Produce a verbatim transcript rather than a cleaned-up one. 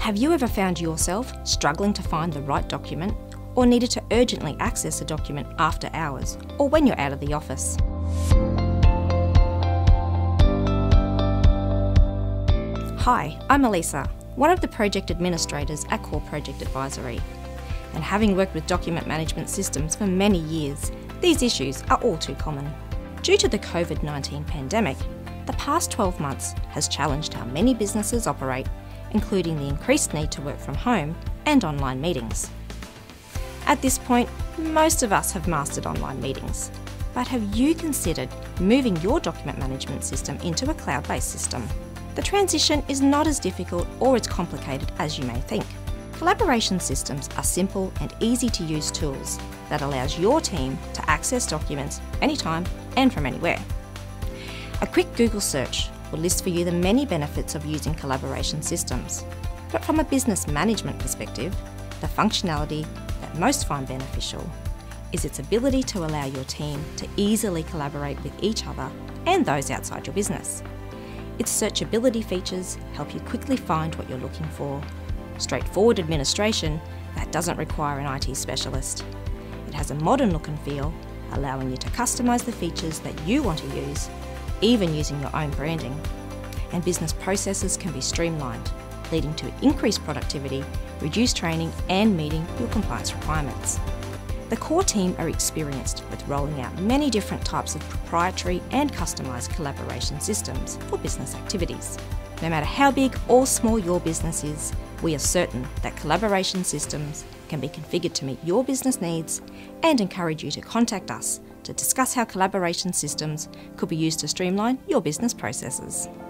Have you ever found yourself struggling to find the right document, or needed to urgently access a document after hours or when you're out of the office? Hi, I'm Elisa, one of the project administrators at Core Project Advisory. And having worked with document management systems for many years, these issues are all too common. Due to the COVID nineteen pandemic, the past twelve months has challenged how many businesses operate, including the increased need to work from home and online meetings. At this point, most of us have mastered online meetings, but have you considered moving your document management system into a cloud-based system? The transition is not as difficult or as complicated as you may think. Collaboration systems are simple and easy to use tools that allows your team to access documents anytime and from anywhere. A quick Google search will list for you the many benefits of using collaboration systems. But from a business management perspective, the functionality that most find beneficial is its ability to allow your team to easily collaborate with each other and those outside your business. Its searchability features help you quickly find what you're looking for. Straightforward administration that doesn't require an I T specialist. It has a modern look and feel, allowing you to customise the features that you want to use, even using your own branding. And business processes can be streamlined, leading to increased productivity, reduced training, and meeting your compliance requirements. The Core team are experienced with rolling out many different types of proprietary and customised collaboration systems for business activities. No matter how big or small your business is, we are certain that collaboration systems can be configured to meet your business needs and encourage you to contact us to discuss how collaboration systems could be used to streamline your business processes.